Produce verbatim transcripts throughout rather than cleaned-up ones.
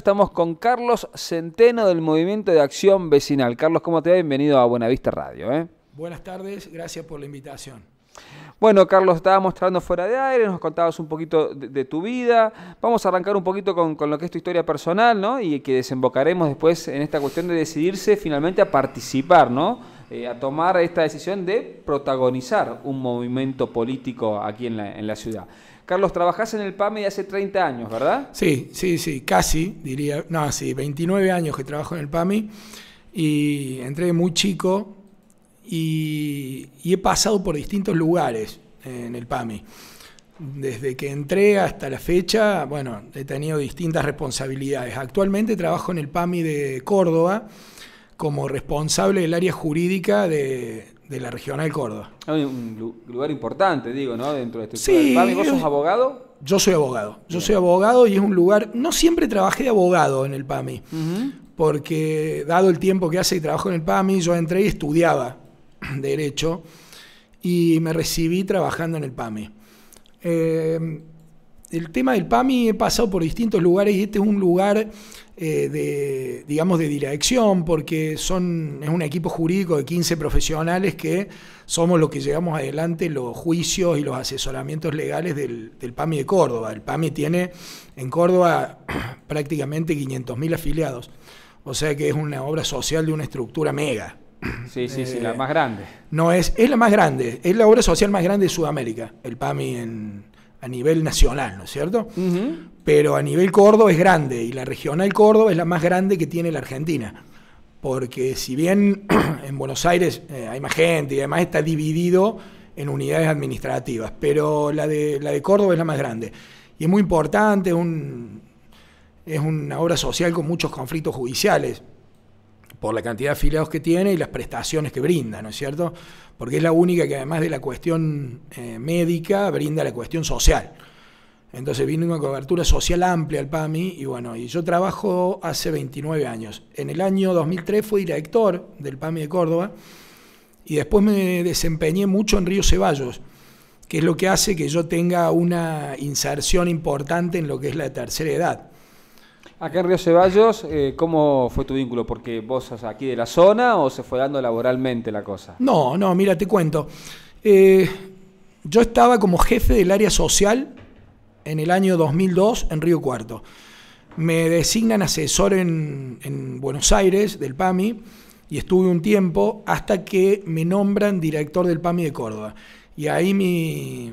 Estamos con Carlos Centeno del Movimiento de Acción Vecinal. Carlos, ¿cómo te va? Bienvenido a Buenavista Radio. ¿eh? Buenas tardes, gracias por la invitación. Bueno, Carlos, estábamos hablando fuera de aire, nos contabas un poquito de, de tu vida. Vamos a arrancar un poquito con, con lo que es tu historia personal, ¿no? Y que desembocaremos después en esta cuestión de decidirse finalmente a participar, ¿no? Eh, a tomar esta decisión de protagonizar un movimiento político aquí en la, en la ciudad. Carlos, trabajás en el PAMI de hace treinta años, ¿verdad? Sí, sí, sí, casi, diría, no, sí, veintinueve años que trabajo en el PAMI y entré muy chico y, y he pasado por distintos lugares en el PAMI. Desde que entré hasta la fecha, bueno, he tenido distintas responsabilidades. Actualmente trabajo en el PAMI de Córdoba como responsable del área jurídica de, de la Regional Córdoba. Hay un lugar importante, digo, ¿no? Dentro de este sí, PAMI. ¿Vos sos abogado? Yo soy abogado. Yo Bien. soy abogado y es un lugar... No siempre trabajé de abogado en el PAMI, uh-huh. porque dado el tiempo que hace que trabajo en el PAMI, yo entré y estudiaba Derecho y me recibí trabajando en el PAMI. Eh, el tema del PAMI he pasado por distintos lugares y este es un lugar... Eh, de, digamos, de dirección, porque son, es un equipo jurídico de quince profesionales que somos los que llevamos adelante los juicios y los asesoramientos legales del, del PAMI de Córdoba. El PAMI tiene en Córdoba prácticamente quinientos mil afiliados, o sea que es una obra social de una estructura mega. Sí, sí, eh, sí, la más grande. No es, es la más grande, es la obra social más grande de Sudamérica, el PAMI en, a nivel nacional, ¿no es cierto? Uh-huh. Pero a nivel Córdoba es grande y la Regional Córdoba es la más grande que tiene la Argentina. Porque si bien en Buenos Aires eh, hay más gente y además está dividido en unidades administrativas, pero la de, la de Córdoba es la más grande. Y es muy importante, un, es una obra social con muchos conflictos judiciales por la cantidad de afiliados que tiene y las prestaciones que brinda, ¿no es cierto? Porque es la única que además de la cuestión eh, médica brinda la cuestión social. Entonces vino una cobertura social amplia al PAMI y bueno, y yo trabajo hace veintinueve años. En el año dos mil tres fui director del PAMI de Córdoba y después me desempeñé mucho en Río Ceballos, que es lo que hace que yo tenga una inserción importante en lo que es la tercera edad. Acá en Río Ceballos, eh, ¿cómo fue tu vínculo? ¿Porque vos sos aquí de la zona o se fue dando laboralmente la cosa? No, no, mira, te cuento. Eh, yo estaba como jefe del área social en el año dos mil dos en Río Cuarto. Me designan asesor en, en Buenos Aires del PAMI y estuve un tiempo hasta que me nombran director del PAMI de Córdoba. Y ahí mi,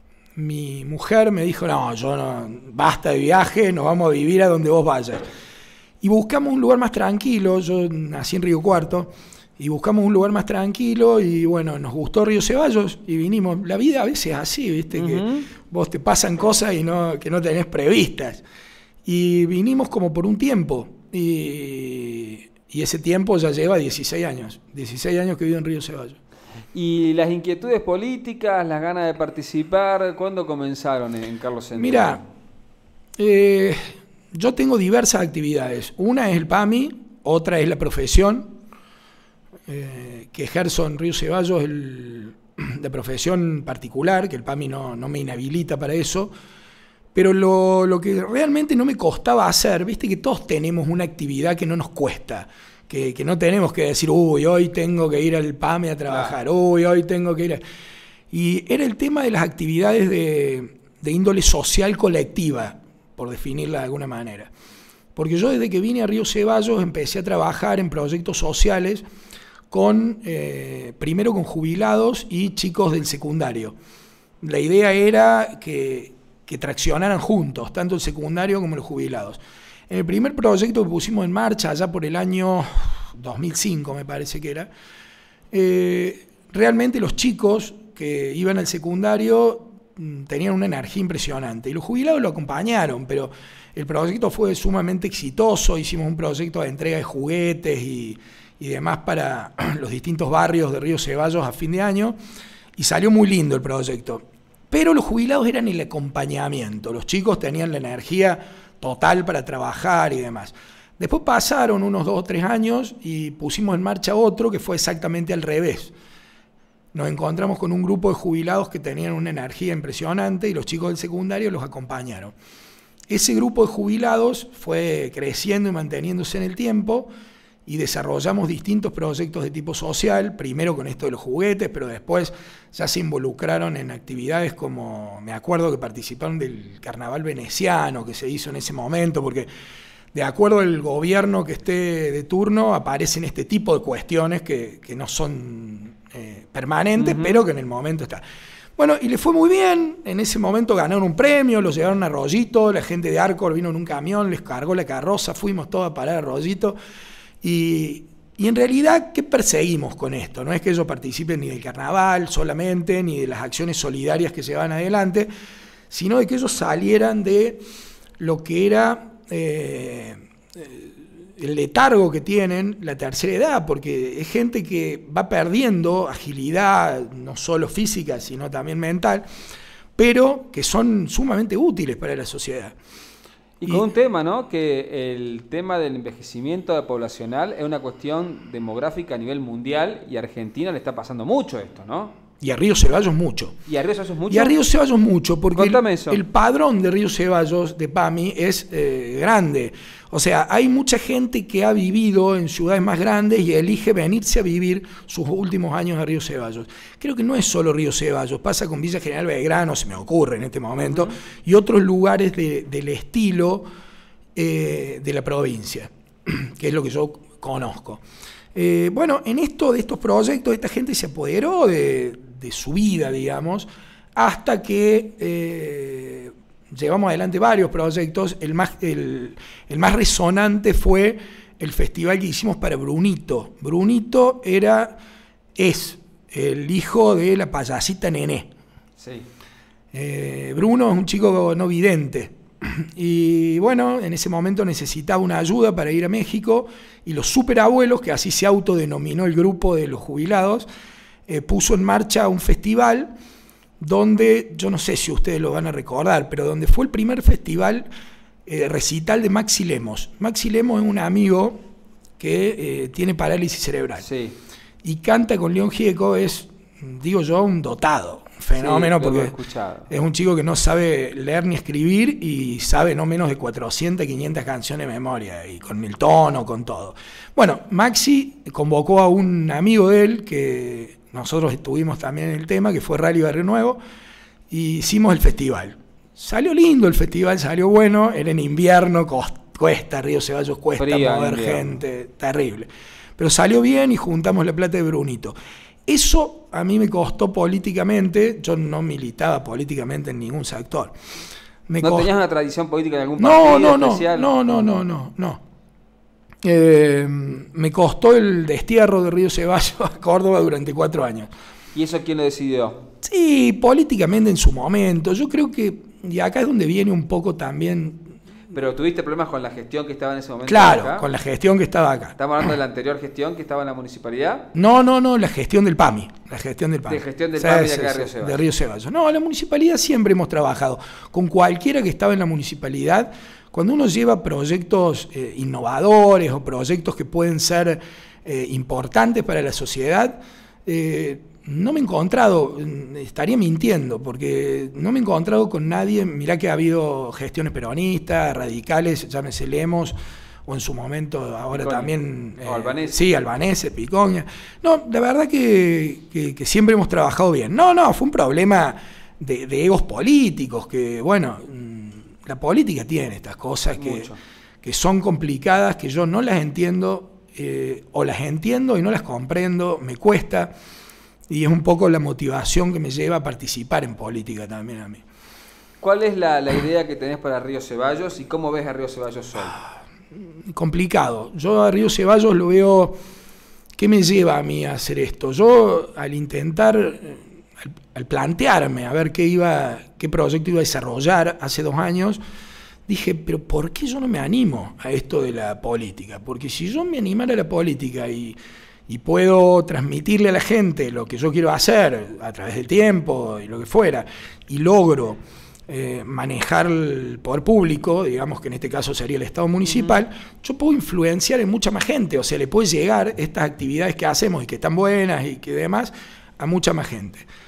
mi mujer me dijo, no, yo no, basta de viaje, nos vamos a vivir a donde vos vayas. Y buscamos un lugar más tranquilo, yo nací en Río Cuarto, y buscamos un lugar más tranquilo y bueno, nos gustó Río Ceballos y vinimos. La vida a veces es así, ¿viste? Uh-huh. Que vos te pasan cosas y no, que no tenés previstas. Y vinimos como por un tiempo y, y ese tiempo ya lleva dieciséis años. dieciséis años que vivo en Río Ceballos. ¿Y las inquietudes políticas, las ganas de participar, cuándo comenzaron en Carlos Centeno? Mira, eh, yo tengo diversas actividades. Una es el PAMI, otra es la profesión. Eh, que ejerzo en Río Ceballos el, de profesión particular, que el PAMI no, no me inhabilita para eso, pero lo, lo que realmente no me costaba hacer, viste que todos tenemos una actividad que no nos cuesta, que, que no tenemos que decir, uy, hoy tengo que ir al PAMI a trabajar, uy, hoy tengo que ir a... Y era el tema de las actividades de, de índole social colectiva, por definirla de alguna manera. Porque yo desde que vine a Río Ceballos empecé a trabajar en proyectos sociales con eh, primero con jubilados y chicos del secundario. La idea era que, que traccionaran juntos, tanto el secundario como los jubilados. En el primer proyecto que pusimos en marcha, allá por el año dos mil cinco me parece que era, eh, realmente los chicos que iban al secundario mmm, tenían una energía impresionante y los jubilados lo acompañaron, pero el proyecto fue sumamente exitoso, hicimos un proyecto de entrega de juguetes y y demás para los distintos barrios de Río Ceballos a fin de año, y salió muy lindo el proyecto. Pero los jubilados eran el acompañamiento, los chicos tenían la energía total para trabajar y demás. Después pasaron unos dos o tres años y pusimos en marcha otro que fue exactamente al revés. Nos encontramos con un grupo de jubilados que tenían una energía impresionante y los chicos del secundario los acompañaron. ese grupo de jubilados fue creciendo y manteniéndose en el tiempo y desarrollamos distintos proyectos de tipo social, primero con esto de los juguetes, pero después ya se involucraron en actividades como, me acuerdo que participaron del carnaval veneciano que se hizo en ese momento, porque de acuerdo al gobierno que esté de turno aparecen este tipo de cuestiones que, que no son eh, permanentes, uh-huh. pero que en el momento está. Bueno, y le fue muy bien, en ese momento ganaron un premio, los llevaron a Rollito, la gente de Arcor vino en un camión, les cargó la carroza, fuimos todos a parar a Rollito. Y, y en realidad, ¿qué perseguimos con esto? No es que ellos participen ni del carnaval solamente, ni de las acciones solidarias que se van adelante, sino de que ellos salieran de lo que era eh, el letargo que tienen la tercera edad, porque es gente que va perdiendo agilidad, no solo física, sino también mental, pero que son sumamente útiles para la sociedad. Y con un tema, ¿no? Que el tema del envejecimiento poblacional es una cuestión demográfica a nivel mundial y a Argentina le está pasando mucho esto, ¿no? Y a Río Ceballos mucho. ¿Y a Río Ceballos mucho? Y a Río Ceballos mucho, porque el, Contame eso. el padrón de Río Ceballos, de PAMI, es eh, grande. O sea, hay mucha gente que ha vivido en ciudades más grandes y elige venirse a vivir sus últimos años a Río Ceballos. Creo que no es solo Río Ceballos, pasa con Villa General Belgrano, se me ocurre en este momento, uh-huh. y otros lugares de, del estilo eh, de la provincia, que es lo que yo conozco. Eh, bueno, en esto de estos proyectos, esta gente se apoderó de, de su vida, digamos, hasta que eh, llevamos adelante varios proyectos. El más, el, el más resonante fue el festival que hicimos para Brunito. Brunito era, es el hijo de la payasita Nené. Sí. Eh, Bruno es un chico no vidente. Y bueno, en ese momento necesitaba una ayuda para ir a México y los superabuelos, que así se autodenominó el grupo de los jubilados, eh, puso en marcha un festival donde, yo no sé si ustedes lo van a recordar, pero donde fue el primer festival eh, recital de Maxi Lemos. Maxi Lemos es un amigo que eh, tiene parálisis cerebral. Sí. Y canta con León Gieco, es, digo yo, un dotado. Fenómeno, sí, porque es un chico que no sabe leer ni escribir y sabe no menos de cuatrocientas, quinientas canciones de memoria, y con el tono, con todo. Bueno, Maxi convocó a un amigo de él, que nosotros estuvimos también en el tema, que fue Rally Barrio Nuevo, y hicimos el festival. Salió lindo el festival, salió bueno, era en invierno, cuesta, Río Ceballos cuesta, Fría, mover gente, terrible. Pero salió bien y juntamos la plata de Brunito. Eso a mí me costó políticamente, yo no militaba políticamente en ningún sector. Me ¿No cost... tenías una tradición política de algún partido no, no, especial? No, no, no, no, no. Eh, me costó el destierro de Río Ceballos a Córdoba durante cuatro años. ¿Y eso quién lo decidió? Sí, políticamente en su momento. Yo creo que, y acá es donde viene un poco también... ¿Pero tuviste problemas con la gestión que estaba en ese momento? Claro, acá? con la gestión que estaba acá. ¿Estamos hablando de la anterior gestión que estaba en la municipalidad? No, no, no, la gestión del PAMI. La gestión del PAMI. De gestión del sí, PAMI sí, de acá sí, de Río Ceballos. De Río Ceballos. No, la municipalidad siempre hemos trabajado. Con cualquiera que estaba en la municipalidad, cuando uno lleva proyectos eh, innovadores o proyectos que pueden ser eh, importantes para la sociedad, eh, no me he encontrado, estaría mintiendo, porque no me he encontrado con nadie. Mirá que ha habido gestiones peronistas, radicales, llámese Lemos, o en su momento ahora Picoña. También... Eh, o Albanese. Sí, Albanese, Picoña. No, la verdad que, que, que siempre hemos trabajado bien. No, no, fue un problema de, de egos políticos, que bueno, la política tiene estas cosas que, que son complicadas, que yo no las entiendo, eh, o las entiendo y no las comprendo, me cuesta. Y es un poco la motivación que me lleva a participar en política también a mí. ¿Cuál es la, la idea que tenés para Río Ceballos y cómo ves a Río Ceballos hoy? Complicado. Yo a Río Ceballos lo veo... ¿Qué me lleva a mí a hacer esto? Yo al intentar, al, al plantearme a ver qué, iba, qué proyecto iba a desarrollar hace dos años, dije, pero ¿por qué yo no me animo a esto de la política? Porque si yo me animara a la política y... y puedo transmitirle a la gente lo que yo quiero hacer a través del tiempo y lo que fuera, y logro eh, manejar el poder público, digamos que en este caso sería el Estado municipal, uh-huh. yo puedo influenciar en mucha más gente, o sea, le puede llegar estas actividades que hacemos y que están buenas y que demás a mucha más gente. Que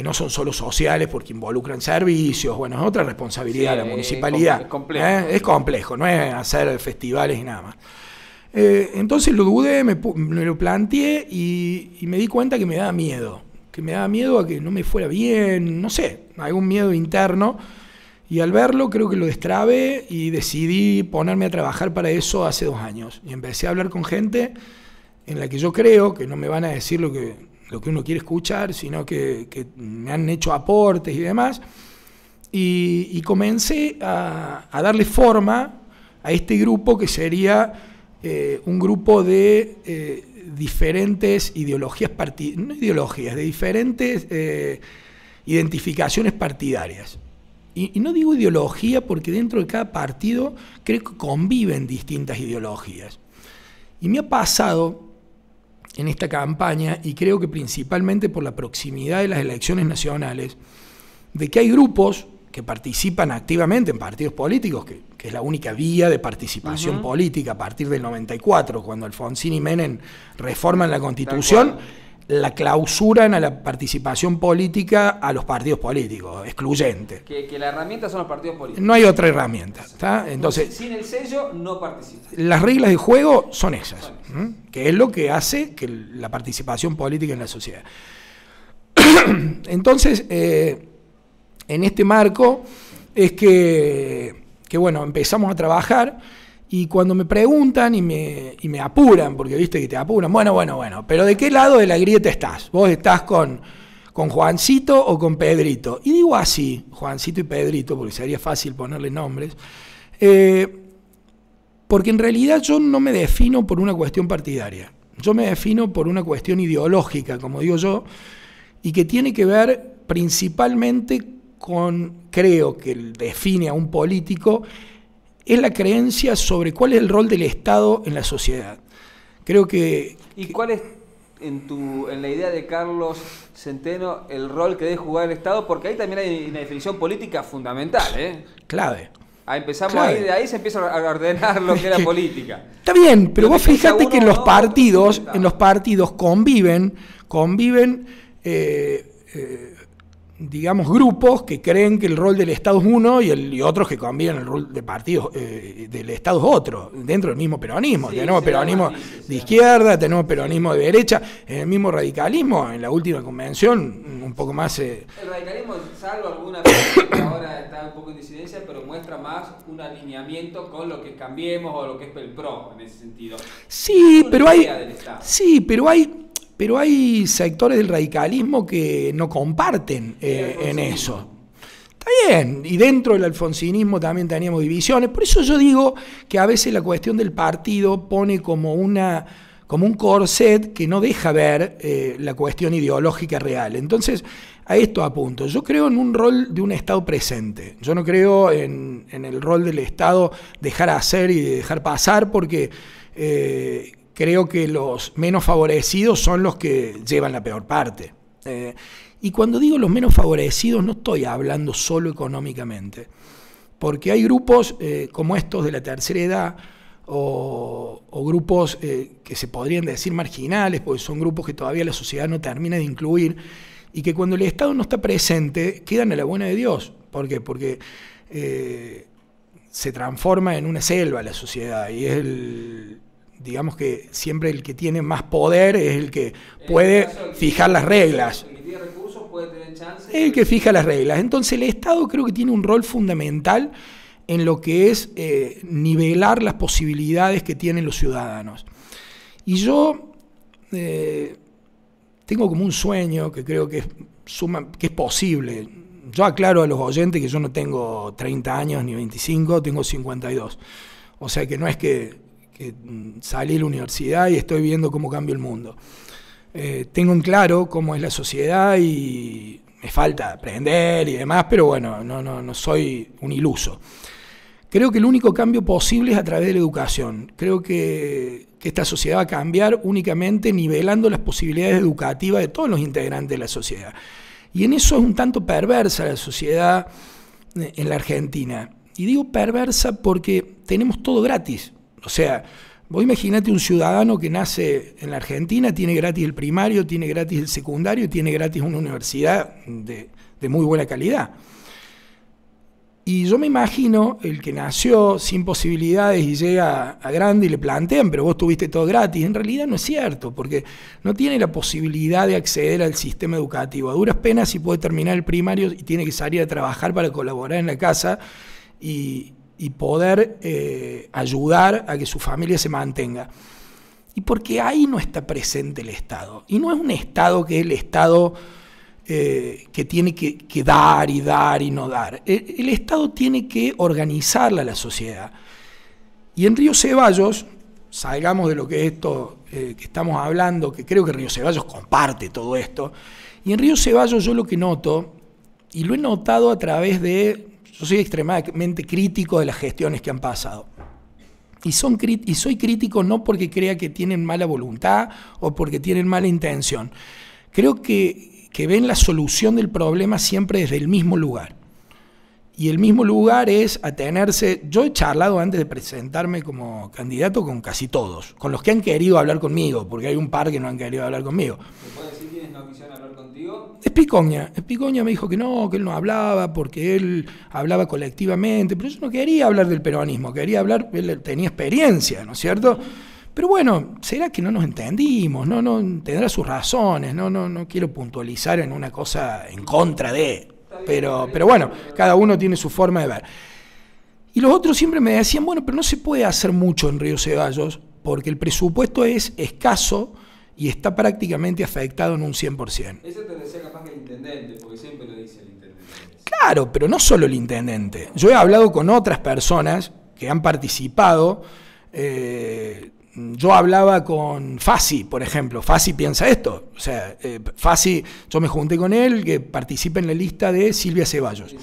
que no son solo sociales porque involucran servicios, bueno, es otra responsabilidad de sí, la municipalidad. Es complejo. ¿eh? Es complejo, no es hacer festivales y nada más. Eh, entonces lo dudé, me, me lo planteé y, y me di cuenta que me daba miedo, que me daba miedo a que no me fuera bien, no sé, algún miedo interno. Y al verlo creo que lo destrabé y decidí ponerme a trabajar para eso hace dos años. Y empecé a hablar con gente en la que yo creo que no me van a decir lo que, lo que uno quiere escuchar, sino que, que me han hecho aportes y demás. Y, y comencé a, a darle forma a este grupo que sería eh, un grupo de eh, diferentes ideologías, partid- no ideologías, de diferentes eh, identificaciones partidarias. Y, y no digo ideología porque dentro de cada partido creo que conviven distintas ideologías. Y me ha pasado en esta campaña, y creo que principalmente por la proximidad de las elecciones nacionales, de que hay grupos que participan activamente en partidos políticos, que, que es la única vía de participación uh-huh. política a partir del noventa y cuatro, cuando Alfonsín y Menem reforman la Constitución, la clausuran a la participación política a los partidos políticos, excluyente. Que, que la herramienta son los partidos políticos. No hay otra herramienta. ¿Está? Entonces, sin el sello no participa. Las reglas de juego son esas, son esas. ¿eh? Que es lo que hace que la participación política en la sociedad. Entonces, eh, en este marco es que, que, bueno, empezamos a trabajar. Y cuando me preguntan y me, y me apuran, porque viste que te apuran, bueno, bueno, bueno, pero ¿de qué lado de la grieta estás? ¿Vos estás con, con Juancito o con Pedrito? Y digo así, Juancito y Pedrito, porque sería fácil ponerle nombres, eh, porque en realidad yo no me defino por una cuestión partidaria, yo me defino por una cuestión ideológica, como digo yo, y que tiene que ver principalmente con, creo que define a un político, es la creencia sobre cuál es el rol del Estado en la sociedad. Creo que... ¿Y cuál es, en, tu, en la idea de Carlos Centeno, el rol que debe jugar el Estado? Porque ahí también hay una definición política fundamental, ¿eh? Clave. Ahí empezamos clave. ahí, de ahí se empieza a ordenar lo que es la política. Está bien, pero vos fíjate que en los no, partidos, en los partidos conviven, conviven... Eh, eh, digamos, grupos que creen que el rol del Estado es uno y, el, y otros que conviven el rol de partidos eh, del Estado es otro, dentro del mismo peronismo. Sí, tenemos peronismo sí, sí, de izquierda, tenemos peronismo de derecha, en el mismo radicalismo, en la última convención, un poco más... Eh, el radicalismo, salvo alguna vez que ahora está un poco en disidencia, pero muestra más un alineamiento con lo que Cambiemos o lo que es el P R O, en ese sentido. Sí, pero hay... Sí, pero hay... Pero hay sectores del radicalismo que no comparten eh, en eso. Está bien, y dentro del alfonsinismo también teníamos divisiones. Por eso yo digo que a veces la cuestión del partido pone como, una, como un corset que no deja ver eh, la cuestión ideológica real. Entonces, a esto apunto. Yo creo en un rol de un Estado presente. Yo no creo en, en el rol del Estado dejar hacer y dejar pasar porque... Eh, creo que los menos favorecidos son los que llevan la peor parte. Eh, y cuando digo los menos favorecidos no estoy hablando solo económicamente, porque hay grupos eh, como estos de la tercera edad o, o grupos eh, que se podrían decir marginales, porque son grupos que todavía la sociedad no termina de incluir y que cuando el Estado no está presente quedan a la buena de Dios. ¿Por qué? Porque eh, se transforma en una selva la sociedad y es el... digamos que siempre el que tiene más poder es el que puede fijar las reglas. El que tiene recursos puede tener chance. El que fija las reglas. Entonces el Estado creo que tiene un rol fundamental en lo que es eh, nivelar las posibilidades que tienen los ciudadanos. Y yo eh, tengo como un sueño que creo que es, suma, que es posible. Yo aclaro a los oyentes que yo no tengo treinta años ni veinticinco, tengo cincuenta y dos. O sea que no es que... que salí de la universidad y estoy viendo cómo cambia el mundo. Eh, tengo en claro cómo es la sociedad y me falta aprender y demás, pero bueno, no, no, no soy un iluso. Creo que el único cambio posible es a través de la educación. Creo que, que esta sociedad va a cambiar únicamente nivelando las posibilidades educativas de todos los integrantes de la sociedad. Y en eso es un tanto perversa la sociedad en la Argentina. Y digo perversa porque tenemos todo gratis. O sea, Vos imaginate un ciudadano que nace en la Argentina, tiene gratis el primario, tiene gratis el secundario, tiene gratis una universidad de, de muy buena calidad. Y yo me imagino el que nació sin posibilidades y llega a grande y le plantean, pero vos tuviste todo gratis. En realidad no es cierto, porque no tiene la posibilidad de acceder al sistema educativo. A duras penas si puede terminar el primario y tiene que salir a trabajar para colaborar en la casa y, y poder eh, ayudar a que su familia se mantenga. Y porque ahí no está presente el Estado. Y no es un Estado que es el Estado... Eh, que tiene que, que dar y dar y no dar. El, el Estado tiene que organizarla a la sociedad. Y en Río Ceballos, salgamos de lo que es esto eh, que estamos hablando, que creo que Río Ceballos comparte todo esto, y en Río Ceballos yo lo que noto, y lo he notado a través de, yo soy extremadamente crítico de las gestiones que han pasado. Y, son, y soy crítico no porque crea que tienen mala voluntad o porque tienen mala intención. Creo que que ven la solución del problema siempre desde el mismo lugar. Y el mismo lugar es atenerse... Yo he charlado antes de presentarme como candidato con casi todos, con los que han querido hablar conmigo, porque hay un par que no han querido hablar conmigo. ¿Me puedes decir quiénes no quisieron hablar contigo? Espicoña. Espicoña me dijo que no, que él no hablaba, porque él hablaba colectivamente, pero yo no quería hablar del peronismo, quería hablar... Él tenía experiencia, ¿no es cierto?, pero bueno, será que no nos entendimos, no, no tendrá sus razones, no, no, no quiero puntualizar en una cosa en contra de, pero, pero bueno, cada uno tiene su forma de ver. Y los otros siempre me decían, bueno, pero no se puede hacer mucho en Río Ceballos porque el presupuesto es escaso y está prácticamente afectado en un cien por ciento. Eso te decía capaz que el intendente, porque siempre lo dice el intendente. Claro, pero no solo el intendente. Yo he hablado con otras personas que han participado. Eh, Yo hablaba con Fassi, por ejemplo. Fassi piensa esto. O sea, eh, Fassi, yo me junté con él, que participa en la lista de Silvia Ceballos.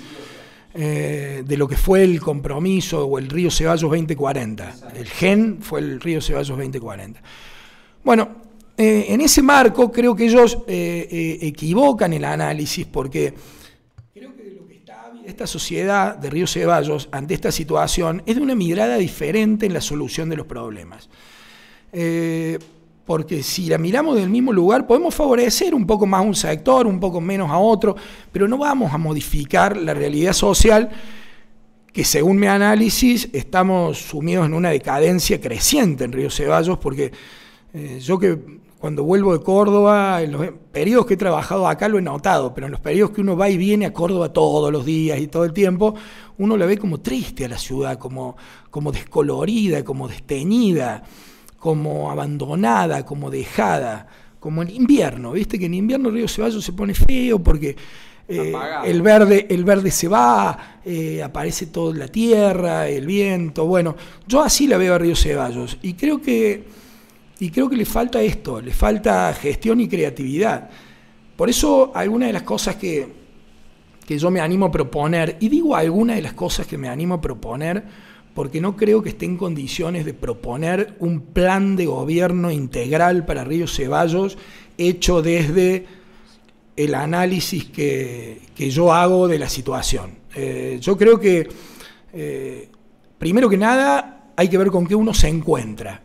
Eh, de lo que fue el compromiso o el Río Ceballos veinte cuarenta. El G E N fue el Río Ceballos veinte cuarenta. Bueno, eh, en ese marco creo que ellos eh, eh, equivocan el análisis porque creo que lo que está ávida esta sociedad de Río Ceballos ante esta situación es de una mirada diferente en la solución de los problemas. Eh, porque si la miramos del mismo lugar podemos favorecer un poco más a un sector, un poco menos a otro, pero no vamos a modificar la realidad social que según mi análisis estamos sumidos en una decadencia creciente en Río Ceballos, porque eh, yo que cuando vuelvo de Córdoba, en los periodos que he trabajado acá lo he notado, pero en los periodos que uno va y viene a Córdoba todos los días y todo el tiempo, uno la ve como triste a la ciudad, como, como descolorida, como desteñida, como abandonada, como dejada, como en invierno, ¿viste? Que en invierno Río Ceballos se pone feo porque eh, el, verde, el verde se va, eh, aparece toda la tierra, el viento, bueno, yo así la veo a Río Ceballos y creo que, y creo que le falta esto, le falta gestión y creatividad. Por eso algunas de las cosas que, que yo me animo a proponer, y digo algunas de las cosas que me animo a proponer, porque no creo que esté en condiciones de proponer un plan de gobierno integral para Río Ceballos hecho desde el análisis que, que yo hago de la situación. Eh, yo creo que, eh, primero que nada, hay que ver con qué uno se encuentra,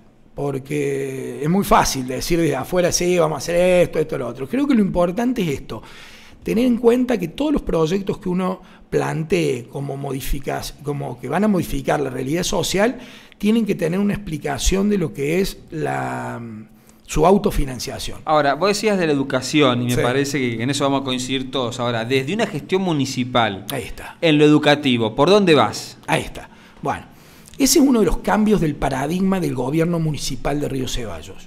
porque es muy fácil decir desde afuera, sí, vamos a hacer esto, esto, lo otro. Creo que lo importante es esto, tener en cuenta que todos los proyectos que uno plantee como, modificas, como que van a modificar la realidad social tienen que tener una explicación de lo que es la, su autofinanciación. Ahora, vos decías de la educación y me Sí. parece que en eso vamos a coincidir todos. Ahora, desde una gestión municipal, Ahí está, en lo educativo, ¿por dónde vas? ahí está. Bueno, ese es uno de los cambios del paradigma del gobierno municipal de Río Ceballos.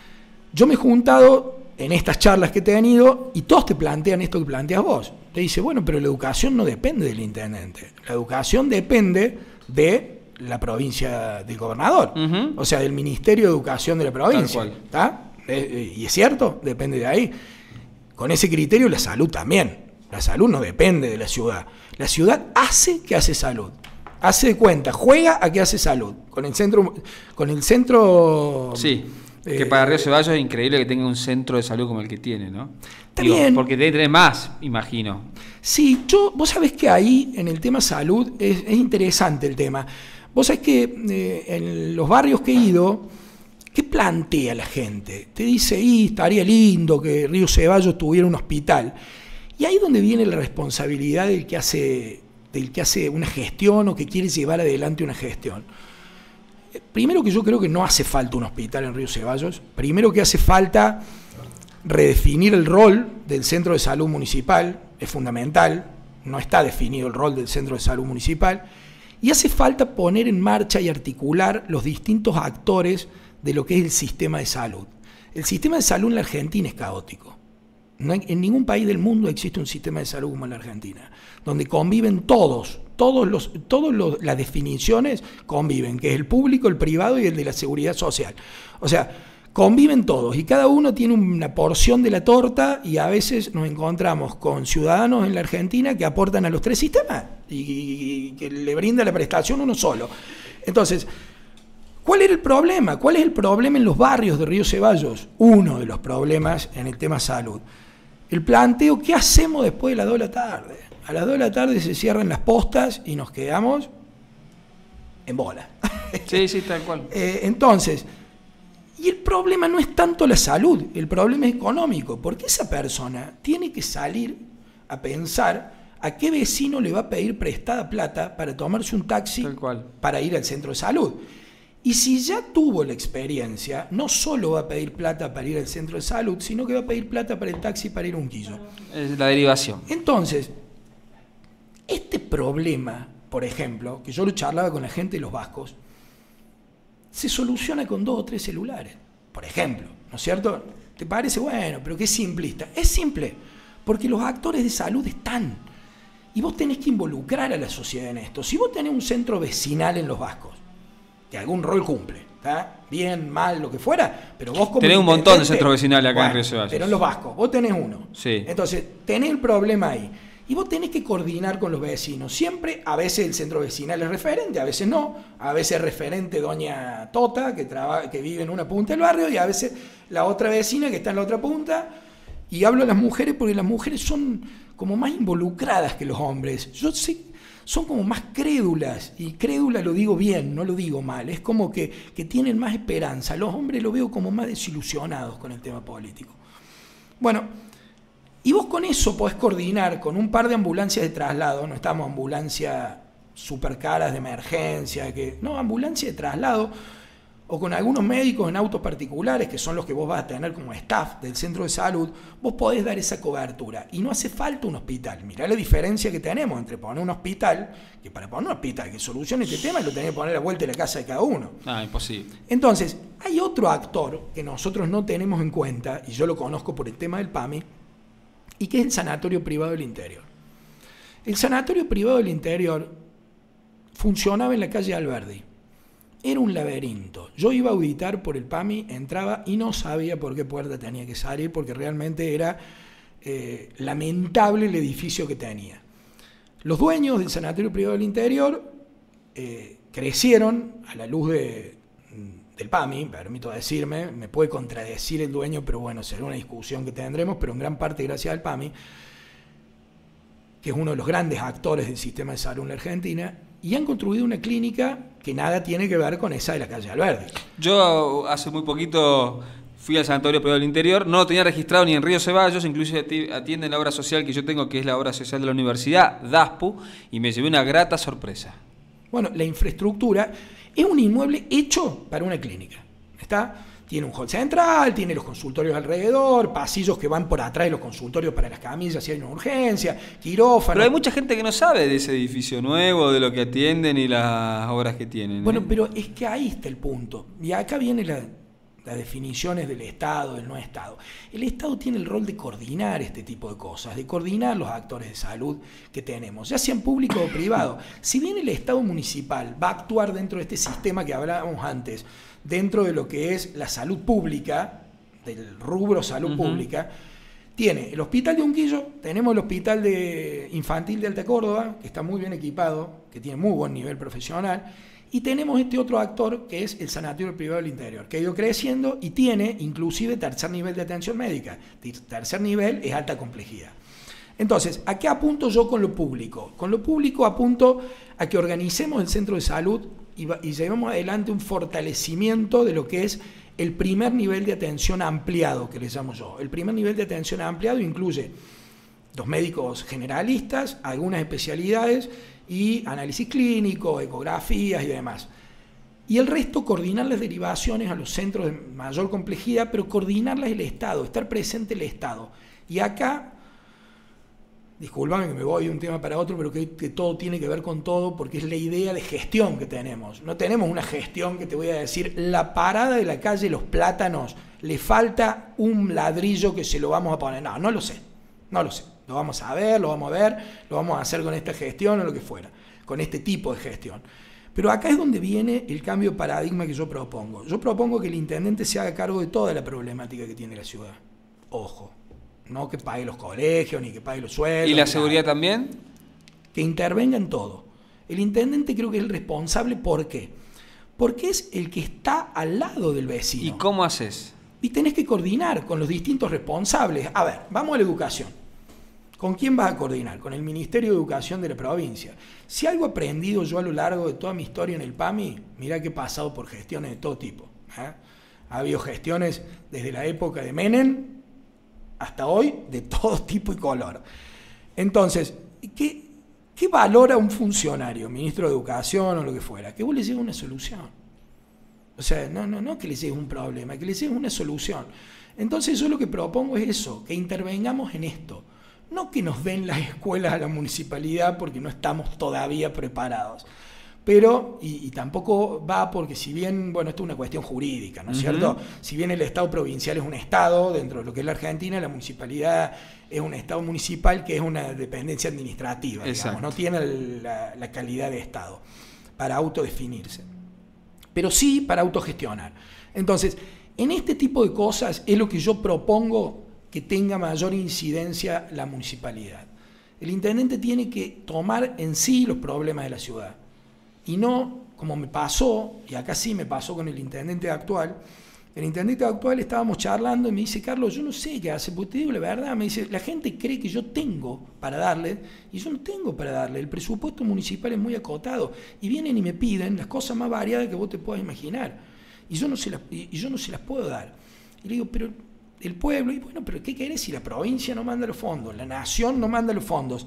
Yo me he juntado en estas charlas que he tenido y todos te plantean esto que planteas vos. Te dice, bueno, pero la educación no depende del intendente. La educación depende de la provincia del gobernador, Uh-huh. o sea, del Ministerio de Educación de la provincia. Tal cual. ¿Está? Eh, eh, y es cierto, depende de ahí. Con ese criterio la salud también. La salud no depende de la ciudad. La ciudad hace que hace salud. Hace de cuenta, juega a que hace salud. Con el centro... Con el centro Sí. eh, Que para Río Ceballos es increíble que tenga un centro de salud como el que tiene, ¿no? Está Digo, bien. porque debe tener más, imagino. Sí, yo, vos sabés que ahí en el tema salud es, es interesante el tema. Vos sabés que eh, en los barrios que he ido, ¿qué plantea la gente? Te dice, y estaría lindo que Río Ceballos tuviera un hospital. Y ahí es donde viene la responsabilidad del que hace, del que hace una gestión o que quiere llevar adelante una gestión. Primero que yo creo que no hace falta un hospital en Río Ceballos. Primero que hace falta redefinir el rol del centro de salud municipal, es fundamental, no está definido el rol del centro de salud municipal, y hace falta poner en marcha y articular los distintos actores de lo que es el sistema de salud. El sistema de salud en la Argentina es caótico. No hay, en ningún país del mundo existe un sistema de salud como en la Argentina, donde conviven todos, todos los, todos los, las definiciones conviven, que es el público, el privado y el de la seguridad social. O sea, conviven todos y cada uno tiene una porción de la torta, y a veces nos encontramos con ciudadanos en la Argentina que aportan a los tres sistemas y, y, y que le brinda la prestación uno solo. Entonces, ¿cuál era el problema? ¿Cuál es el problema en los barrios de Río Ceballos? Uno de los problemas en el tema salud. El planteo, ¿qué hacemos después de las dos de la tarde? A las dos de la tarde se cierran las postas y nos quedamos en bola. Sí, sí, tal cual. Eh, entonces, y el problema no es tanto la salud, el problema es económico, porque esa persona tiene que salir a pensar a qué vecino le va a pedir prestada plata para tomarse un taxi para ir al centro de salud. Y si ya tuvo la experiencia, no solo va a pedir plata para ir al centro de salud, sino que va a pedir plata para el taxi para ir a Unquillo. Es la derivación. Entonces, este problema, por ejemplo, que yo lo charlaba con la gente de los vascos, se soluciona con dos o tres celulares, por ejemplo, ¿no es cierto? ¿Te parece? Bueno, pero qué simplista. Es simple, porque los actores de salud están, y vos tenés que involucrar a la sociedad en esto. Si vos tenés un centro vecinal en los vascos, que algún rol cumple, ¿está? Bien, mal, lo que fuera, pero vos como tenés un montón de centros vecinales acá, bueno, en Río Ceballos. Pero en los vascos, vos tenés uno. Sí. Entonces, tenés el problema ahí. Y vos tenés que coordinar con los vecinos. Siempre, a veces el centro vecinal es referente, a veces no. A veces es referente doña Tota, que, trabaja, que vive en una punta del barrio, y a veces la otra vecina que está en la otra punta. Y hablo de las mujeres porque las mujeres son como más involucradas que los hombres. Yo sé, son como más crédulas, y crédula lo digo bien, no lo digo mal. Es como que, que tienen más esperanza. Los hombres lo veo como más desilusionados con el tema político. Bueno, y vos con eso podés coordinar con un par de ambulancias de traslado, no estamos ambulancias super caras de emergencia, que, no, ambulancia de traslado, o con algunos médicos en autos particulares, que son los que vos vas a tener como staff del centro de salud, vos podés dar esa cobertura. Y no hace falta un hospital. Mirá la diferencia que tenemos entre poner un hospital, que para poner un hospital que solucione este tema lo tenés que poner a la vuelta de la casa de cada uno. Ah, imposible. Entonces, hay otro actor que nosotros no tenemos en cuenta, y yo lo conozco por el tema del PAMI, y que es el Sanatorio Privado del Interior. El Sanatorio Privado del Interior funcionaba en la calle Alberdi. Era un laberinto. Yo iba a auditar por el PAMI, entraba y no sabía por qué puerta tenía que salir, porque realmente era eh, lamentable el edificio que tenía. Los dueños del Sanatorio Privado del Interior eh, crecieron a la luz de, del PAMI, permito decirme, me puede contradecir el dueño, pero bueno, será una discusión que tendremos, pero en gran parte gracias al PAMI, que es uno de los grandes actores del sistema de salud en la Argentina, y han construido una clínica que nada tiene que ver con esa de la calle Alberdi. Yo hace muy poquito fui al Sanatorio Privado del Interior, no lo tenía registrado ni en Río Ceballos, incluso atienden la obra social que yo tengo, que es la obra social de la universidad, DASPU, y me llevé una grata sorpresa. Bueno, la infraestructura es un inmueble hecho para una clínica, ¿está? Tiene un hall central, tiene los consultorios alrededor, pasillos que van por atrás de los consultorios para las camillas si hay una urgencia, quirófano. Pero hay mucha gente que no sabe de ese edificio nuevo, de lo que atienden y las obras que tienen. Bueno, ¿eh? pero es que ahí está el punto. Y acá vienen la, las definiciones del Estado, del no Estado. El Estado tiene el rol de coordinar este tipo de cosas, de coordinar los actores de salud que tenemos, ya sean públicos o privados. Si bien el Estado municipal va a actuar dentro de este sistema que hablábamos antes, dentro de lo que es la salud pública, del rubro salud uh-huh. pública, tiene el hospital de Unquillo, tenemos el hospital de infantil de Alta Córdoba, que está muy bien equipado, que tiene muy buen nivel profesional, y tenemos este otro actor que es el Sanatorio Privado del Interior, que ha ido creciendo y tiene inclusive tercer nivel de atención médica. Tercer nivel es alta complejidad. Entonces, ¿a qué apunto yo con lo público? Con lo público apunto a que organicemos el centro de salud y, y llevemos adelante un fortalecimiento de lo que es el primer nivel de atención ampliado, que le llamo yo. El primer nivel de atención ampliado incluye los médicos generalistas, algunas especialidades y análisis clínico, ecografías y demás. Y el resto, coordinar las derivaciones a los centros de mayor complejidad, pero coordinarlas el Estado, estar presente el Estado. Y acá, discúlpame que me voy de un tema para otro, pero que, que todo tiene que ver con todo, porque es la idea de gestión que tenemos. No tenemos una gestión que te voy a decir, la parada de la calle Los Plátanos, le falta un ladrillo que se lo vamos a poner. No, no lo sé, no lo sé. Lo vamos a ver, lo vamos a ver, lo vamos a hacer con esta gestión o lo que fuera, con este tipo de gestión. Pero acá es donde viene el cambio de paradigma que yo propongo. Yo propongo que el intendente se haga cargo de toda la problemática que tiene la ciudad. Ojo, no que pague los colegios, ni que pague los sueldos. ¿Y la seguridad nada. También? Que intervenga en todo. El intendente creo que es el responsable, ¿por qué? Porque es el que está al lado del vecino. ¿Y cómo haces? Y tenés que coordinar con los distintos responsables. A ver, vamos a la educación. ¿Con quién vas a coordinar? Con el Ministerio de Educación de la provincia. Si algo he aprendido yo a lo largo de toda mi historia en el P A M I, mirá que he pasado por gestiones de todo tipo. ¿eh? Ha habido gestiones desde la época de Menem hasta hoy de todo tipo y color. Entonces, ¿qué, qué valora un funcionario, ministro de Educación o lo que fuera? Que vos le llegues una solución. O sea, no, no, no que le llegue un problema, que le llegue una solución. Entonces yo lo que propongo es eso, que intervengamos en esto. No que nos den las escuelas a la municipalidad porque no estamos todavía preparados. Pero, y, y tampoco va porque si bien, bueno, esto es una cuestión jurídica, ¿no es uh-huh. cierto? Si bien el Estado provincial es un Estado, dentro de lo que es la Argentina, la municipalidad es un Estado municipal que es una dependencia administrativa, digamos, no tiene la, la calidad de Estado para autodefinirse. Pero sí para autogestionar. Entonces, en este tipo de cosas es lo que yo propongo que tenga mayor incidencia la municipalidad. El intendente tiene que tomar en sí los problemas de la ciudad. Y no, como me pasó, y acá sí me pasó con el intendente actual, el intendente actual estábamos charlando y me dice, Carlos, yo no sé qué hace, porque te digo la verdad, me dice, la gente cree que yo tengo para darle, y yo no tengo para darle, el presupuesto municipal es muy acotado, y vienen y me piden las cosas más variadas que vos te puedas imaginar, y yo no se las, y yo no se las puedo dar. Y le digo, pero el pueblo, y bueno, pero ¿qué querés si la provincia no manda los fondos, la nación no manda los fondos?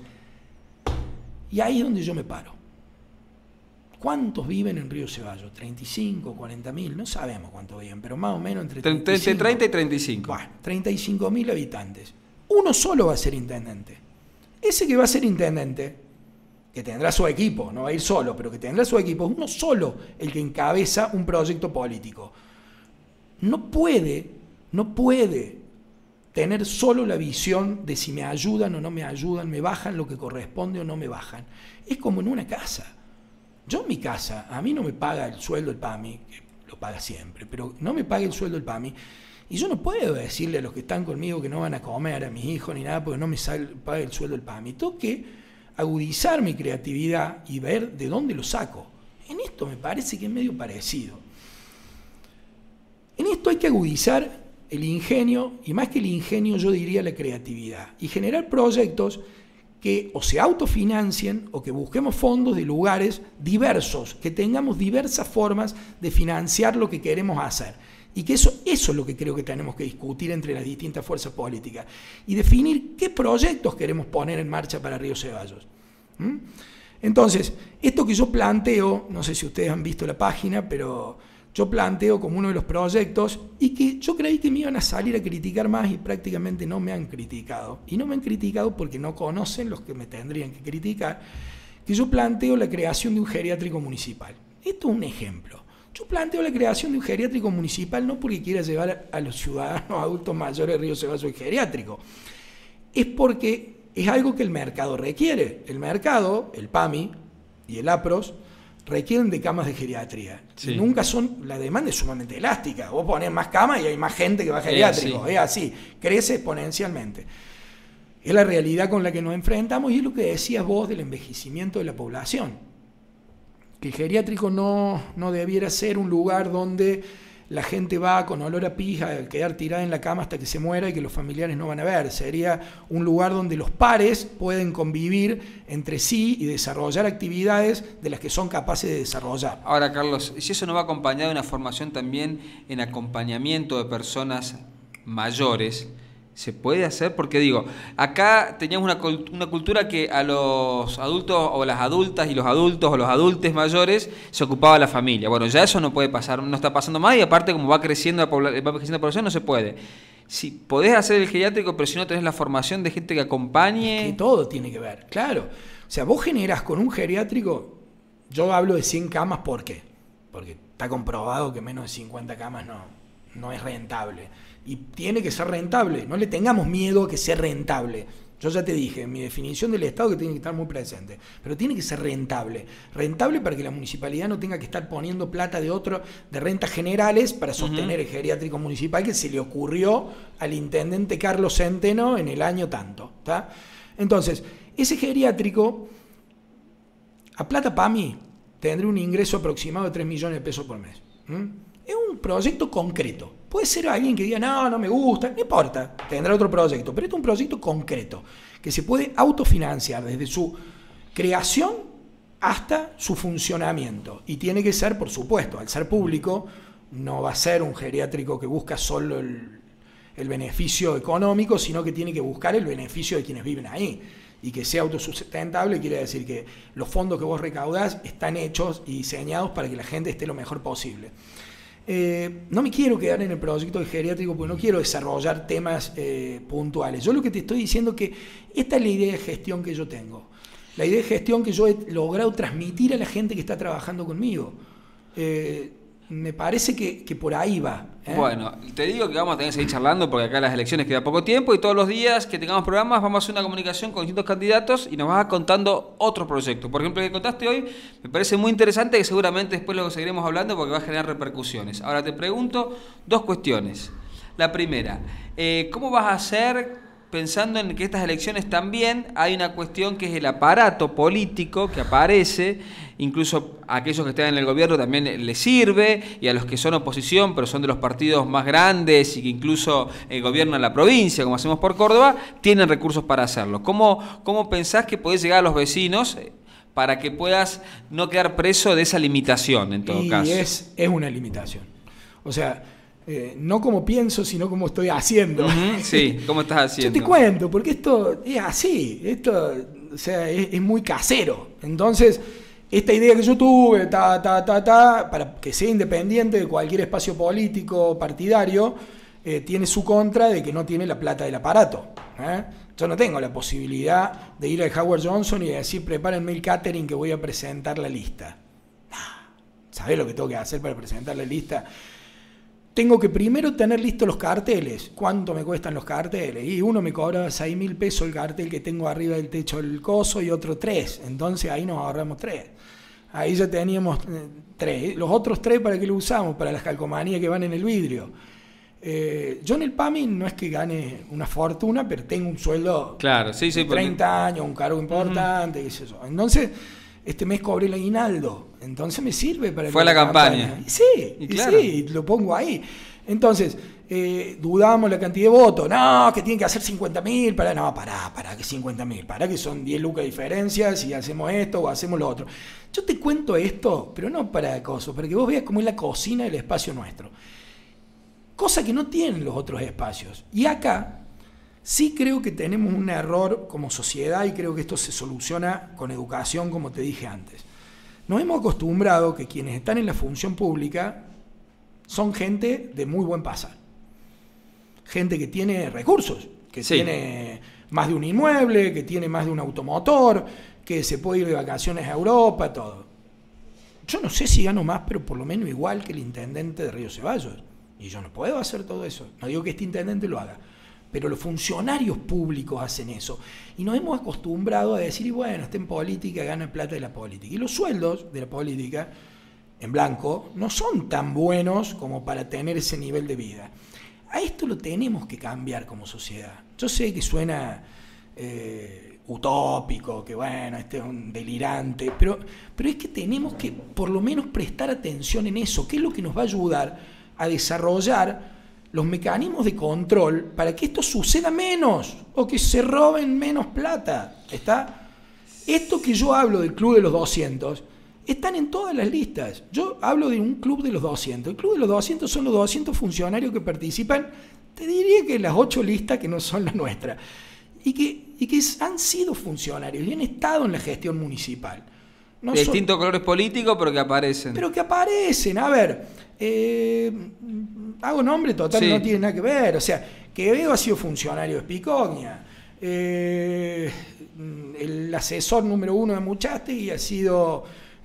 Y ahí es donde yo me paro. ¿Cuántos viven en Río Ceballos? ¿treinta y cinco, cuarenta mil? No sabemos cuántos viven, pero más o menos entre treinta y cinco. Entre treinta y treinta y cinco. Bueno, treinta y cinco mil habitantes. Uno solo va a ser intendente. Ese que va a ser intendente, que tendrá su equipo, no va a ir solo, pero que tendrá su equipo, es uno solo el que encabeza un proyecto político. No puede... No puede tener solo la visión de si me ayudan o no me ayudan, me bajan lo que corresponde o no me bajan. Es como en una casa. Yo en mi casa, a mí no me paga el sueldo el P A M I, que lo paga siempre, pero no me paga el sueldo el P A M I. Y yo no puedo decirle a los que están conmigo que no van a comer, a mis hijos ni nada, porque no me sale, paga el sueldo el P A M I. Tengo que agudizar mi creatividad y ver de dónde lo saco. En esto me parece que es medio parecido. En esto hay que agudizar el ingenio, y más que el ingenio yo diría la creatividad, y generar proyectos que o se autofinancien o que busquemos fondos de lugares diversos, que tengamos diversas formas de financiar lo que queremos hacer. Y que eso, eso es lo que creo que tenemos que discutir entre las distintas fuerzas políticas y definir qué proyectos queremos poner en marcha para Río Ceballos. ¿Mm? Entonces, esto que yo planteo, no sé si ustedes han visto la página, pero yo planteo como uno de los proyectos y que yo creí que me iban a salir a criticar más y prácticamente no me han criticado. Y no me han criticado porque no conocen los que me tendrían que criticar, que yo planteo la creación de un geriátrico municipal. Esto es un ejemplo. Yo planteo la creación de un geriátrico municipal no porque quiera llevar a los ciudadanos adultos mayores de Río Ceballos al geriátrico, es porque es algo que el mercado requiere. El mercado, el P A M I y el APROS, requieren de camas de geriatría. Sí. Nunca son, la demanda es sumamente elástica. Vos ponés más camas y hay más gente que va a geriátrico. Es así. es así, crece exponencialmente. Es la realidad con la que nos enfrentamos y es lo que decías vos del envejecimiento de la población. Que el geriátrico no, no debiera ser un lugar donde la gente va con olor a pija a quedar tirada en la cama hasta que se muera y que los familiares no van a ver. Sería un lugar donde los pares pueden convivir entre sí y desarrollar actividades de las que son capaces de desarrollar. Ahora, Carlos, si eso no va acompañado de una formación también en acompañamiento de personas mayores, ¿se puede hacer? Porque digo, acá teníamos una, una cultura que a los adultos o las adultas y los adultos o los adultos mayores se ocupaba la familia. Bueno, ya eso no puede pasar, no está pasando más, y aparte como va creciendo la, pobla, va creciendo la población no se puede. Si podés hacer el geriátrico, pero si no tenés la formación de gente que acompañe... Es que todo tiene que ver, claro. O sea, vos generás con un geriátrico, yo hablo de cien camas, ¿por qué? Porque está comprobado que menos de cincuenta camas no, no es rentable. Y tiene que ser rentable, no le tengamos miedo a que sea rentable. Yo ya te dije, en mi definición del Estado, que tiene que estar muy presente, pero tiene que ser rentable. Rentable para que la municipalidad no tenga que estar poniendo plata de otro, de rentas generales para sostener uh-huh. el geriátrico municipal que se le ocurrió al intendente Carlos Centeno en el año tanto. ¿Tá? Entonces, ese geriátrico, a plata para mí, tendrá un ingreso aproximado de tres millones de pesos por mes. ¿Mm? Es un proyecto concreto. Puede ser alguien que diga, no, no me gusta, no importa, tendrá otro proyecto, pero este es un proyecto concreto, que se puede autofinanciar desde su creación hasta su funcionamiento. Y tiene que ser, por supuesto, al ser público, no va a ser un geriátrico que busca solo el, el beneficio económico, sino que tiene que buscar el beneficio de quienes viven ahí. Y que sea autosustentable quiere decir que los fondos que vos recaudás están hechos y diseñados para que la gente esté lo mejor posible. Eh, no me quiero quedar en el proyecto del geriátrico porque no quiero desarrollar temas eh, puntuales. Yo lo que te estoy diciendo es que esta es la idea de gestión que yo tengo. La idea de gestión que yo he logrado transmitir a la gente que está trabajando conmigo. Eh, me parece que, que por ahí va. ¿eh? Bueno, te digo que vamos a tener que seguir charlando porque acá las elecciones queda poco tiempo y todos los días que tengamos programas vamos a hacer una comunicación con distintos candidatos y nos vas contando otros proyectos. Por ejemplo, el que contaste hoy me parece muy interesante y seguramente después lo seguiremos hablando porque va a generar repercusiones. Ahora te pregunto dos cuestiones. La primera, eh, ¿cómo vas a hacer pensando en que estas elecciones también hay una cuestión que es el aparato político que aparece, incluso a aquellos que están en el gobierno también les sirve, y a los que son oposición, pero son de los partidos más grandes y que incluso eh, gobiernan la provincia, como hacemos por Córdoba, tienen recursos para hacerlo? ¿Cómo, cómo pensás que podés llegar a los vecinos para que puedas no quedar preso de esa limitación en todo y caso? Y es, es una limitación. O sea... Eh, no como pienso, sino como estoy haciendo. Uh-huh, sí, ¿cómo estás haciendo? Yo te cuento, porque esto es así, esto, o sea, es, es muy casero. Entonces, esta idea que yo tuve, ta, ta, ta, ta, para que sea independiente de cualquier espacio político partidario, eh, tiene su contra de que no tiene la plata del aparato. ¿eh? Yo no tengo la posibilidad de ir al Howard Johnson y decir, prepárenme el catering que voy a presentar la lista. ¿Sabés lo que tengo que hacer para presentar la lista? Tengo que primero tener listos los carteles. ¿Cuánto me cuestan los carteles? Y uno me cobra seis mil pesos el cartel que tengo arriba del techo del coso y otro tres. Entonces ahí nos ahorramos tres. Ahí ya teníamos eh, tres. Los otros tres, ¿para qué lo usamos? Para las calcomanías que van en el vidrio. Eh, yo en el P A M I no es que gane una fortuna, pero tengo un sueldo claro, sí, sí, de treinta porque... años, un cargo importante, uh-huh. qué sé yo. Entonces... Este mes cobré el aguinaldo, entonces me sirve para... Fue la campaña. campaña. Sí, y claro. sí, lo pongo ahí. Entonces, eh, dudamos la cantidad de votos. No, que tienen que hacer cincuenta mil. Para, no, pará, pará, que cincuenta mil. Pará, que son diez lucas de diferencia si hacemos esto o hacemos lo otro. Yo te cuento esto, pero no para cosas, para que vos veas cómo es la cocina del espacio nuestro. Cosa que no tienen los otros espacios. Y acá... sí creo que tenemos un error como sociedad y creo que esto se soluciona con educación, como te dije antes. Nos hemos acostumbrado que quienes están en la función pública son gente de muy buen pasar. Gente que tiene recursos, que sí. tiene más de un inmueble, que tiene más de un automotor, que se puede ir de vacaciones a Europa, todo. Yo no sé si gano más, pero por lo menos igual que el intendente de Río Ceballos. Y yo no puedo hacer todo eso. No digo que este intendente lo haga. Pero los funcionarios públicos hacen eso. Y nos hemos acostumbrado a decir, y bueno, está en política, gana plata de la política. Y los sueldos de la política, en blanco, no son tan buenos como para tener ese nivel de vida. A esto lo tenemos que cambiar como sociedad. Yo sé que suena eh, utópico, que bueno, este es un delirante, pero, pero es que tenemos que por lo menos prestar atención en eso, que es lo que nos va a ayudar a desarrollar los mecanismos de control para que esto suceda menos o que se roben menos plata. ¿Está? Esto que yo hablo del Club de los doscientos están en todas las listas. Yo hablo de un Club de los doscientos. El Club de los doscientos son los doscientos funcionarios que participan, te diría que en las ocho listas que no son las nuestras, y que, y que han sido funcionarios y han estado en la gestión municipal. No de son, distintos colores políticos, pero que aparecen. Pero que aparecen. A ver, eh, hago nombre total, sí. No tiene nada que ver. O sea, Quevedo ha sido funcionario de Piconia. Eh, el asesor número uno de Muchastegui ha sido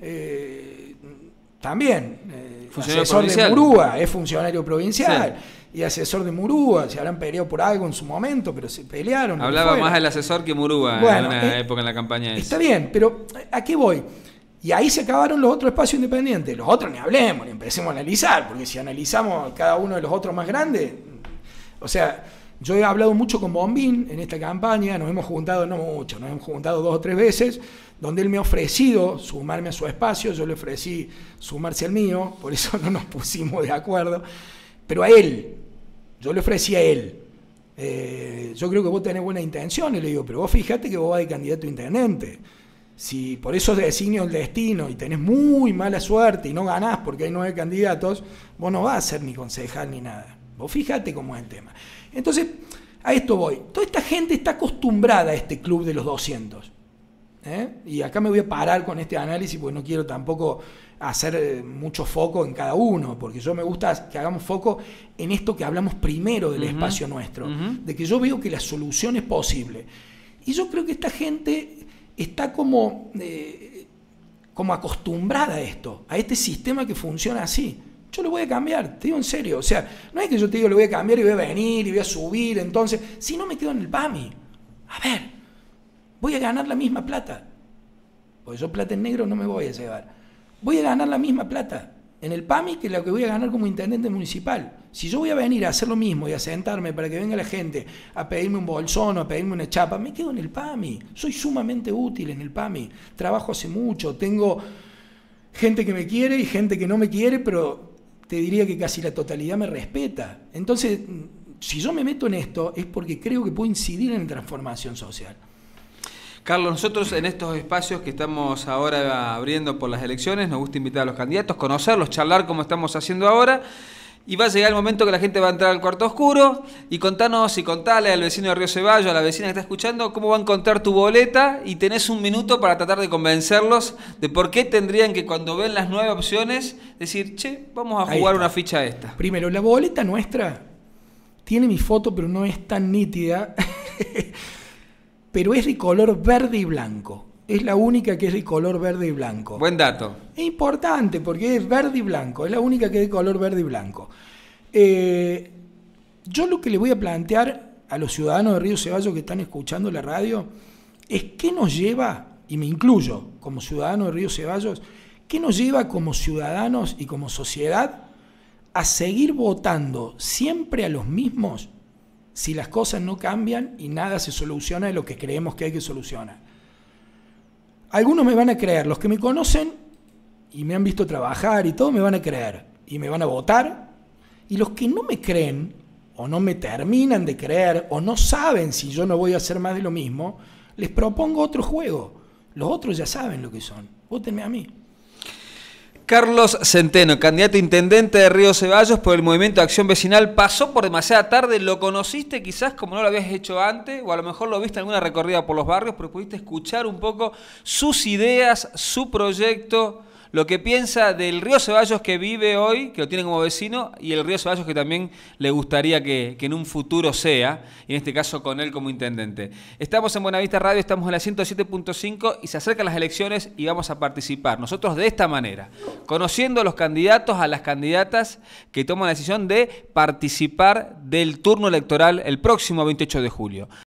eh, también eh, asesor provincial. de Murúa, es funcionario provincial. Sí. Y asesor de Murúa, se habrán peleado por algo en su momento, pero se pelearon. Hablaba más el asesor que Murúa bueno, en una eh, época en la campaña esa. Está bien, pero ¿a qué voy? Y ahí se acabaron los otros espacios independientes. Los otros ni hablemos, ni empecemos a analizar, porque si analizamos cada uno de los otros más grandes, o sea, yo he hablado mucho con Bombín en esta campaña, nos hemos juntado, no mucho, nos hemos juntado dos o tres veces, donde él me ha ofrecido sumarme a su espacio, yo le ofrecí sumarse al mío, por eso no nos pusimos de acuerdo, pero a él, yo le ofrecí a él, eh, yo creo que vos tenés buena intención, y le digo, pero vos fíjate que vos vas de candidato a intendente. Si por esos designios del destino y tenés muy mala suerte y no ganás porque hay nueve candidatos, vos no vas a ser ni concejal ni nada. Vos fíjate cómo es el tema. Entonces, a esto voy. Toda esta gente está acostumbrada a este club de los doscientos. ¿eh? Y acá me voy a parar con este análisis porque no quiero tampoco hacer mucho foco en cada uno, porque yo me gusta que hagamos foco en esto que hablamos primero del uh-huh. espacio nuestro, uh-huh. de que yo veo que la solución es posible. Y yo creo que esta gente está como, eh, como acostumbrada a esto, a este sistema que funciona así. Yo lo voy a cambiar, te digo en serio. O sea, no es que yo te digo lo voy a cambiar y voy a venir y voy a subir, entonces, si no me quedo en el PAMI. A ver, voy a ganar la misma plata. Porque yo plata en negro no me voy a llevar. Voy a ganar la misma plata en el PAMI que la que voy a ganar como intendente municipal. Si yo voy a venir a hacer lo mismo y a sentarme para que venga la gente a pedirme un bolsón o a pedirme una chapa, me quedo en el PAMI. Soy sumamente útil en el PAMI. Trabajo hace mucho, tengo gente que me quiere y gente que no me quiere, pero te diría que casi la totalidad me respeta. Entonces, si yo me meto en esto es porque creo que puedo incidir en la transformación social. Carlos, nosotros en estos espacios que estamos ahora abriendo por las elecciones, nos gusta invitar a los candidatos, conocerlos, charlar como estamos haciendo ahora, y va a llegar el momento que la gente va a entrar al cuarto oscuro, y contanos y contale al vecino de Río Ceballos, a la vecina que está escuchando, cómo va a encontrar tu boleta, y tenés un minuto para tratar de convencerlos de por qué tendrían que, cuando ven las nueve opciones, decir, che, vamos a jugar una ficha esta. Primero, la boleta nuestra tiene mi foto, pero no es tan nítida, pero es de color verde y blanco. Es la única que es de color verde y blanco. Buen dato. Es importante porque es verde y blanco. Es la única que es de color verde y blanco. Eh, yo lo que le voy a plantear a los ciudadanos de Río Ceballos que están escuchando la radio es qué nos lleva, y me incluyo como ciudadano de Río Ceballos, qué nos lleva como ciudadanos y como sociedad a seguir votando siempre a los mismos si las cosas no cambian y nada se soluciona de lo que creemos que hay que solucionar. Algunos me van a creer, los que me conocen y me han visto trabajar y todo me van a creer y me van a votar, y los que no me creen o no me terminan de creer o no saben si yo no voy a hacer más de lo mismo, les propongo otro juego. Los otros ya saben lo que son, vótenme a mí. Carlos Centeno, candidato a intendente de Río Ceballos por el Movimiento de Acción Vecinal, pasó por demasiada tarde, lo conociste quizás como no lo habías hecho antes, o a lo mejor lo viste en alguna recorrida por los barrios, pero pudiste escuchar un poco sus ideas, su proyecto, lo que piensa del Río Ceballos que vive hoy, que lo tiene como vecino, y el Río Ceballos que también le gustaría que, que en un futuro sea, y en este caso con él como intendente. Estamos en Buenavista Radio, estamos en la ciento siete punto cinco y se acercan las elecciones y vamos a participar. Nosotros de esta manera, conociendo a los candidatos, a las candidatas que toman la decisión de participar del turno electoral el próximo veintiocho de julio.